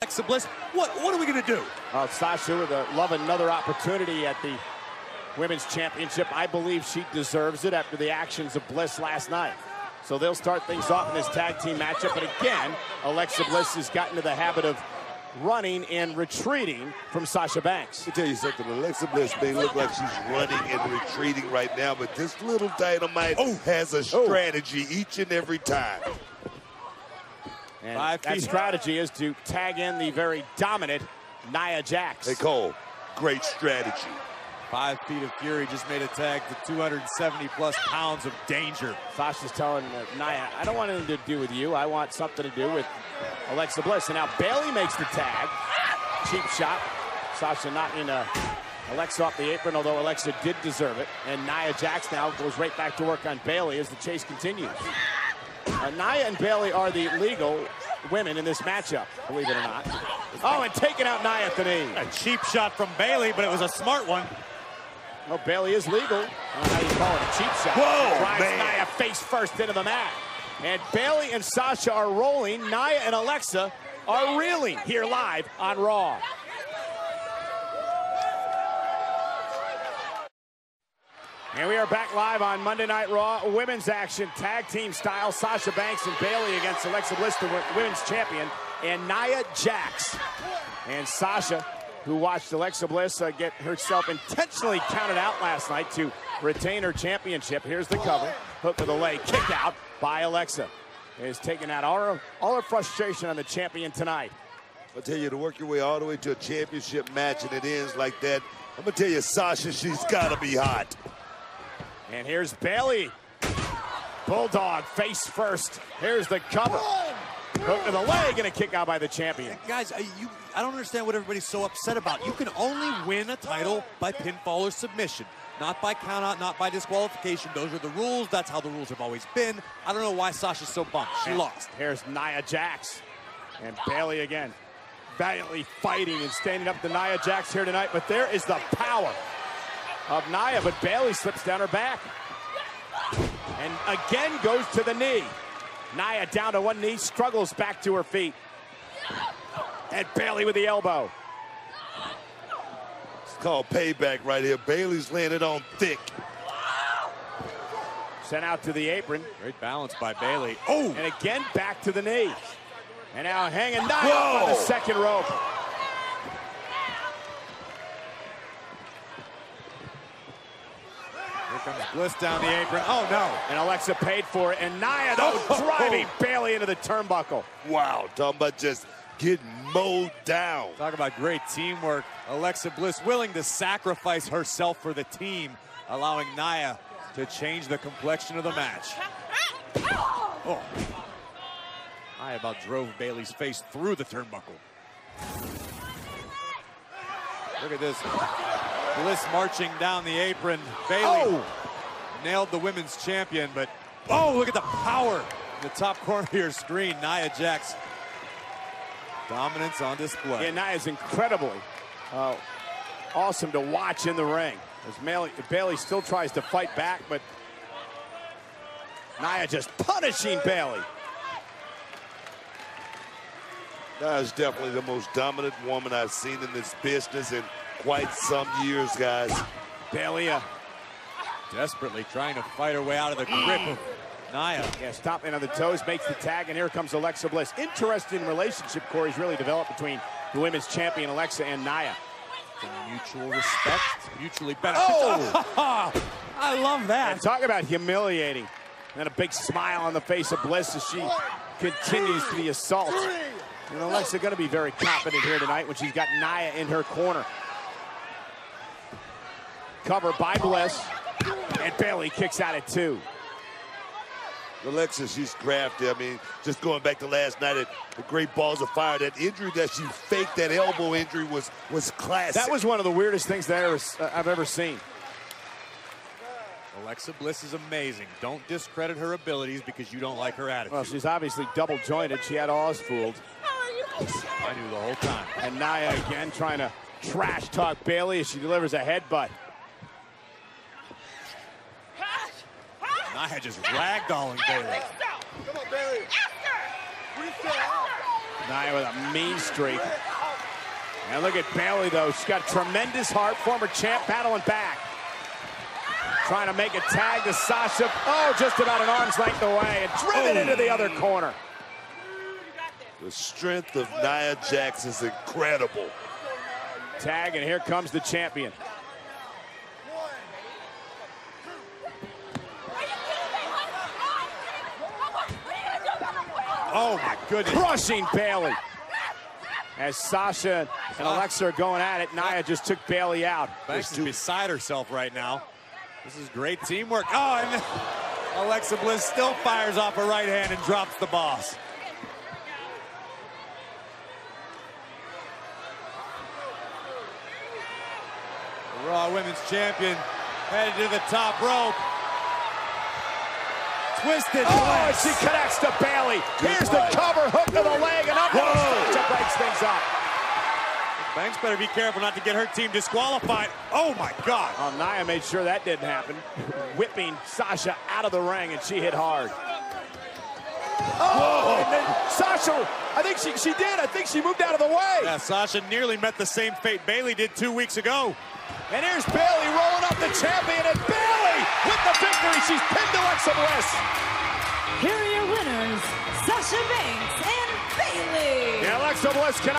Alexa Bliss, what are we going to do? Sasha would love another opportunity at the Women's Championship. I believe she deserves it after the actions of Bliss last night. So they'll start things off in this tag team matchup. But again, Alexa Bliss has gotten into the habit of running and retreating from Sasha Banks. Let me tell you something. Alexa Bliss may look like she's running and retreating right now, but this little Dynamite has a strategy each and every time. And that strategy is to tag in the very dominant Nia Jax. Hey, Cole, great strategy. 5 feet of fury just made a tag to 270+ pounds of danger. Sasha's telling Nia, I don't want anything to do with you. I want something to do with Alexa Bliss. And now Bayley makes the tag. Cheap shot. Sasha knocking Alexa off the apron, although Alexa did deserve it. And Nia Jax now goes right back to work on Bayley as the chase continues. Nia and Bayley are the legal women in this matchup, believe it or not. Oh, and taking out Nia at the knee. A cheap shot from Bayley, but it was a smart one. Well, Bayley is legal. How do you call it? A cheap shot. Whoa, drives man. Nia face first into the mat. And Bayley and Sasha are rolling. Nia and Alexa are reeling here live on Raw. And we are back live on Monday Night Raw. Women's action, tag team style. Sasha Banks and Bayley against Alexa Bliss, the women's champion, and Nia Jax. And Sasha, who watched Alexa Bliss get herself intentionally counted out last night to retain her championship. Here's the cover. Hook of the leg, kick out by Alexa. Is taking out all her frustration on the champion tonight. I'll tell you, to work your way all the way to a championship match and it ends like that, I'm going to tell you, Sasha, she's got to be hot. And here's Bayley. Bulldog face first. Here's the cover. Hook to the leg and a kick out by the champion. Guys, I don't understand what everybody's so upset about. You can only win a title by pinfall or submission. Not by countout, not by disqualification. Those are the rules. That's how the rules have always been. I don't know why Sasha's so bummed. She lost. Here's Nia Jax. And Bayley again, valiantly fighting and standing up to Nia Jax here tonight. But there is the power of Nia, but Bayley slips down her back. And again goes to the knee. Nia down to one knee, struggles back to her feet. And Bayley with the elbow. It's called payback right here. Bayley's laying it on thick. Sent out to the apron. Great balance by Bayley. Oh! And again back to the knee. And now hanging Nia on the second rope. Here comes Bliss down the apron. Oh, no. And Alexa paid for it. And Nia, though, driving Bayley into the turnbuckle. Wow, talking about just getting mowed down. Talk about great teamwork. Alexa Bliss willing to sacrifice herself for the team, allowing Nia to change the complexion of the match. Oh. Nia about drove Bayley's face through the turnbuckle. Look at this. Bliss marching down the apron. Bayley nailed the women's champion, but look at the power in the top corner of your screen. Nia Jax. Dominance on display. Yeah, Nia's incredibly awesome to watch in the ring. As Bayley still tries to fight back, but Nia just punishing Bayley. Nia's definitely the most dominant woman I've seen in this business in quite some years, guys. Bayley desperately trying to fight her way out of the grip of Nia. Yeah, stopping on the toes, makes the tag, and here comes Alexa Bliss. Interesting relationship Corey's really developed between the women's champion Alexa and Nia. Mutual respect, mutually beneficial. I love that. And talk about humiliating. And a big smile on the face of Bliss as she continues to the assault. And Alexa going to be very confident here tonight when she's got Nia in her corner. Cover by Bliss. And Bayley kicks out at 2. Alexa, she's crafty. I mean, just going back to last night at the Great Balls of Fire, that injury that she faked, that elbow injury was classic. That was one of the weirdest things that I've ever seen. Alexa Bliss is amazing. Don't discredit her abilities because you don't like her attitude. Well, she's obviously double jointed. She had Oz fooled. I knew the whole time. And Nia again trying to trash talk Bayley as she delivers a headbutt. Nia just ragdolling Bayley. Come on, Bayley. Nia with a mean streak. And look at Bayley, though. She's got tremendous heart. Former champ battling back. Trying to make a tag to Sasha. Oh, just about an arm's length away. And driven into the other corner. The strength of Nia Jax is incredible. Tag, and here comes the champion. Oh, my goodness. Crushing Bayley. As Sasha and Alexa are going at it, Nia just took Bayley out. Banks is beside herself right now. This is great teamwork. Oh, and Alexa Bliss still fires off a right hand and drops the boss. The Raw Women's Champion headed to the top rope. Twisted. Oh, and she connects to Bayley. Here's the cover, hook to the leg, and up Sasha breaks things up. Banks better be careful not to get her team disqualified. Oh, my God. Oh, Nia made sure that didn't happen. Whipping Sasha out of the ring, and she hit hard. Oh, and then Sasha, I think she did. I think she moved out of the way. Yeah, Sasha nearly met the same fate Bayley did 2 weeks ago. And here's Bayley rolling up the champion, and Bayley with the victory. She's pinned Alexa Bliss. Here are your winners, Sasha Banks and Bayley. And Alexa Bliss can